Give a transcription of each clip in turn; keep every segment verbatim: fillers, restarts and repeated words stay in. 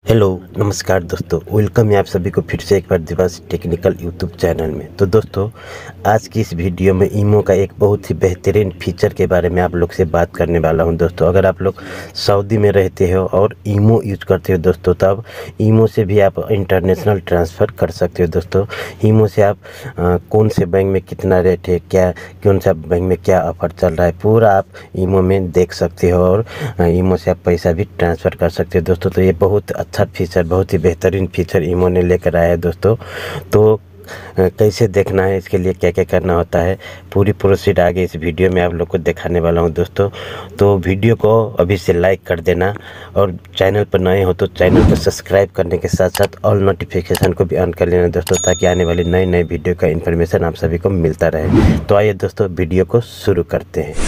Hello नमस्कार दोस्तों, welcome है आप सभी को फिर से एक बार दिवस टेक्निकल यूट्यूब चैनल में। तो दोस्तों, आज की इस वीडियो में ईमो का एक बहुत ही बेहतरीन फीचर के बारे में आप लोग से बात करने वाला हूं। दोस्तों, अगर आप लोग सऊदी में रहते हो और ईमो यूज करते हो दोस्तों, तब ईमो से भी आप इंटरनेशनल ट्रांसफ़र कर सकते हो। दोस्तों, ईमो से आप आ, कौन से बैंक में कितना रेट है, क्या कौन सा बैंक में क्या ऑफ़र चल रहा है, पूरा आप ईमो में देख सकते हो और ईमो से आप पैसा भी ट्रांसफ़र कर सकते हो। दोस्तों, तो ये बहुत अच्छा फीचर, बहुत ही बेहतरीन फीचर ईमो ने लेकर आया है दोस्तों। तो कैसे देखना है, इसके लिए क्या क्या करना होता है, पूरी प्रोसीड आगे इस वीडियो में आप लोग को दिखाने वाला हूं दोस्तों। तो वीडियो को अभी से लाइक कर देना और चैनल पर नए हो तो चैनल को सब्सक्राइब करने के साथ साथ ऑल नोटिफिकेशन को भी ऑन कर लेना दोस्तों, ताकि आने वाली नए नए वीडियो का इन्फॉर्मेशन आप सभी को मिलता रहे। तो आइए दोस्तों, वीडियो को शुरू करते हैं।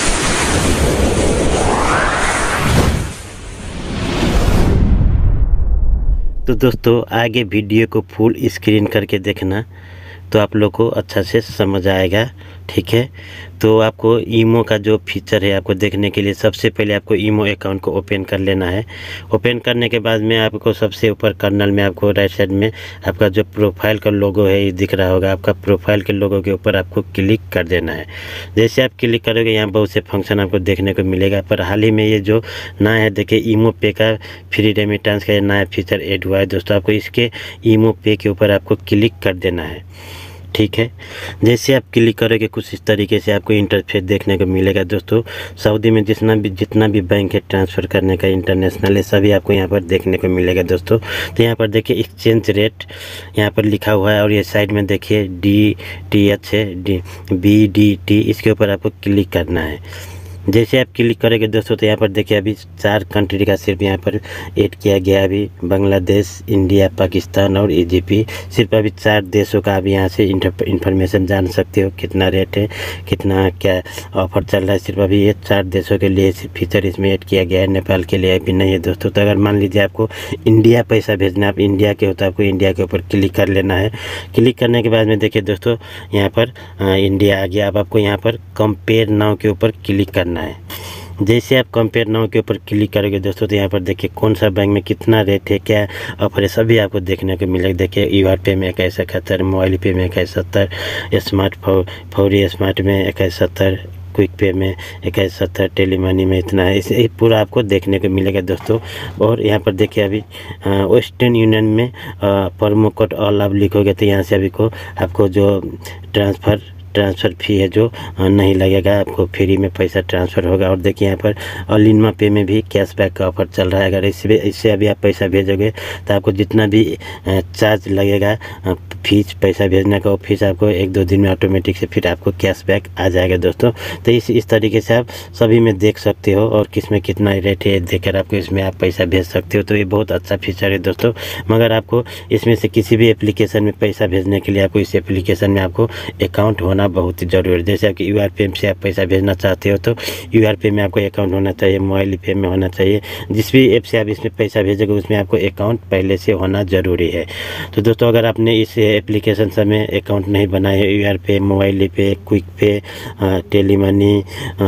तो दोस्तों, आगे वीडियो को फुल स्क्रीन करके देखना तो आप लोग को अच्छा से समझ आएगा, ठीक है। तो आपको ईमो का जो फीचर है आपको देखने के लिए सबसे पहले आपको ईमो अकाउंट को ओपन कर लेना है। ओपन करने के बाद में आपको सबसे ऊपर कर्नल में आपको राइट साइड में आपका जो प्रोफाइल का लोगो है ये दिख रहा होगा। आपका प्रोफाइल के लोगो के ऊपर आपको क्लिक कर देना है। जैसे आप क्लिक करोगे, यहाँ बहुत से फंक्शन आपको देखने को मिलेगा। पर हाल ही में ये जो नया है, देखिए ईमो पे का फ्री रेमिटेंस का नया फीचर ऐड हुआ है दोस्तों। आपको इसके ईमो पे के ऊपर आपको क्लिक कर देना है, ठीक है। जैसे आप क्लिक करोगे कुछ इस तरीके से आपको इंटरफेस देखने को मिलेगा दोस्तों। सऊदी में जितना भी जितना भी बैंक है ट्रांसफ़र करने का इंटरनेशनल है, सभी आपको यहाँ पर देखने को मिलेगा दोस्तों। तो यहाँ पर देखिए एक्सचेंज रेट यहाँ पर लिखा हुआ है और ये साइड में देखिए डी टी एच है, डी बी डी टी, इसके ऊपर आपको क्लिक करना है। जैसे आप क्लिक करेंगे दोस्तों, तो यहाँ पर देखिए अभी चार कंट्री का सिर्फ यहाँ पर ऐड किया गया। अभी बांग्लादेश, इंडिया, पाकिस्तान और इजिप्ट, सिर्फ अभी चार देशों का अभी यहाँ से इंफॉर्मेशन जान सकते हो, कितना रेट है, कितना क्या ऑफर चल रहा है। सिर्फ अभी ये चार देशों के लिए सिर्फ फीचर इसमें ऐड किया गया है, नेपाल के लिए अभी नहीं है दोस्तों। तो अगर मान लीजिए आपको इंडिया पैसा भेजना है, आप इंडिया के हो तो आपको इंडिया के ऊपर क्लिक कर लेना है। क्लिक करने के बाद में देखिए दोस्तों, यहाँ पर आ, इंडिया आ गया। अब आपको यहाँ पर कंपेयर नाउ के ऊपर क्लिक करना है। जैसे आप कंपेयर नाउ के ऊपर क्लिक करोगे दोस्तों, तो यहाँ पर देखिए कौन सा बैंक में कितना रेट है, क्या ऑफर है, सभी आपको देखने को मिलेगा। देखिए यूआर पे में इक्कीस इकहत्तर, मोबाइल पे में इक्कीस सत्तर, स्मार्ट फौरी स्मार्ट में इक्कीस सत्तर, क्विक पे में इक्कीस सत्तर, टेली मनी में इतना है। इसे पूरा आपको देखने को मिलेगा दोस्तों। और यहाँ पर देखिए अभी वेस्टर्न यूनियन में प्रोमो कोड ऑल आप लिखोगे तो यहाँ से अभी को आपको जो ट्रांसफ़र ट्रांसफ़र फ़ी है जो नहीं लगेगा, आपको फ्री में पैसा ट्रांसफ़र होगा। और देखिए यहाँ पर ऑलिनमा पे में भी कैशबैक का ऑफर चल रहा है। अगर इससे इससे अभी आप पैसा भेजोगे तो आपको जितना भी चार्ज लगेगा फीस पैसा भेजने का, वो फीस आपको एक दो दिन में ऑटोमेटिक से फिर आपको कैशबैक आ जाएगा दोस्तों। तो इस इस तरीके से आप सभी में देख सकते हो और किस में कितना रेट है देखकर आपको इसमें आप पैसा भेज सकते हो। तो ये बहुत अच्छा फीचर है दोस्तों। मगर आपको इसमें से किसी भी एप्लीकेशन में पैसा भेजने के लिए आपको इस एप्लीकेशन में आपको अकाउंट होना बहुत ही जरूरी है। जैसे आपकी यूआर पे से आप पैसा भेजना चाहते हो तो यूआर पे में आपको अकाउंट होना चाहिए, मोबाइल पे में होना चाहिए। जिस भी ऐप से आप इसमें पैसा भेजोगे उसमें आपको अकाउंट पहले से होना ज़रूरी है। तो दोस्तों, अगर आपने इस एप्लीकेशन से में अकाउंट नहीं बनाए है, यूआर पे, मोबाइल पे, क्विक पे, टेली मनी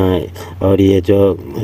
और ये जो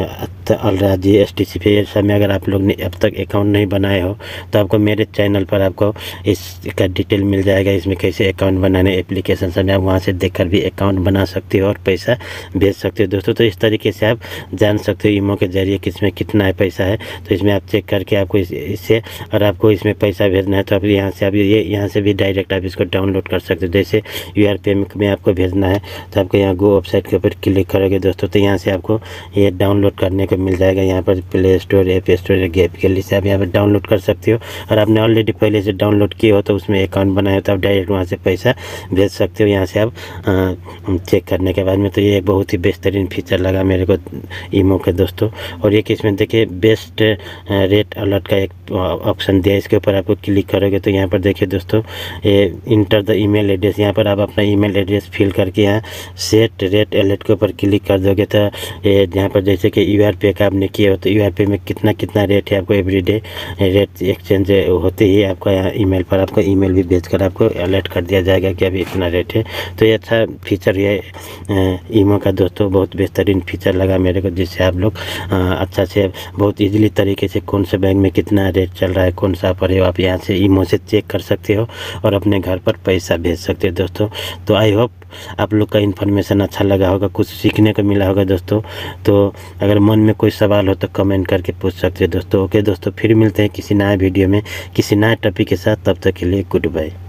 अलराजी एस टी सी पे, सब में अगर आप लोग ने अब तक अकाउंट नहीं बनाए हो तो आपको मेरे चैनल पर आपको इसका डिटेल मिल जाएगा। इसमें कैसे अकाउंट बनाने एप्लीकेशन से आप वहाँ से देखकर भी अकाउंट बना सकते हो और पैसा भेज सकते हो दोस्तों। तो इस तरीके से आप जान सकते हो ईमो के जरिए किसमें कितना है पैसा है। तो इसमें आप चेक करके आपको इस, इससे और आपको इसमें पैसा भेजना है तो आप यहाँ से आप ये यहाँ से भी डायरेक्ट आप इसको डाउनलोड कर सकते हो। जैसे यूआर पे में आपको भेजना है तो आपको यहाँ गो वेबसाइट के ऊपर क्लिक करोगे दोस्तों, तो यहाँ से आपको ये डाउनलोड करने को मिल जाएगा। यहाँ पर प्ले स्टोर, ऐप स्टोर या गेप के लिए से आप यहाँ पर डाउनलोड कर सकते हो। और आपने ऑलरेडी पहले से डाउनलोड किए हो तो उसमें अकाउंट बनाया तो आप डायरेक्ट वहाँ से पैसा भेज सकते हो। यहाँ से आप चेक करने के बाद में तो ये एक बहुत ही बेहतरीन फीचर लगा मेरे को ईमो के दोस्तों। और ये किसमें देखिए बेस्ट रेट अलर्ट का एक ऑप्शन दिया है, इसके ऊपर आपको क्लिक करोगे तो यहाँ पर देखिए दोस्तों, ये इंटर द ईमेल एड्रेस, यहाँ पर आप अपना ईमेल एड्रेस फिल करके यहाँ सेट रेट अलर्ट के ऊपर क्लिक कर दोगे तो ये यहाँ पर जैसे कि यूआर पे का आपने किया हो तो यू पे में कितना कितना रेट है, आपको एवरीडे रेट एक्सचेंज होते ही आपका यहाँ ईमेल पर आपको ईमेल भी भेजकर आपको अलर्ट कर दिया जाएगा कि अभी इतना रेट है। तो ये अच्छा फीचर है ईमो का दोस्तों, बहुत बेहतरीन फीचर लगा मेरे को, जिससे आप लोग अच्छा से बहुत इजीली तरीके से कौन से बैंक में कितना रेट चल रहा है, कौन सा ऑफर है, आप यहाँ से ईमो से चेक कर सकते हो और अपने घर पर पैसा भेज सकते हो दोस्तों। तो आई होप आप लोग का इन्फॉर्मेशन अच्छा लगा होगा, कुछ सीखने को मिला होगा दोस्तों। तो अगर मन में कोई सवाल हो तो कमेंट करके पूछ सकते हो दोस्तों। ओके दोस्तों, फिर मिलते हैं किसी नए वीडियो में किसी नए टॉपिक के साथ, तब तक के लिए गुड बाय।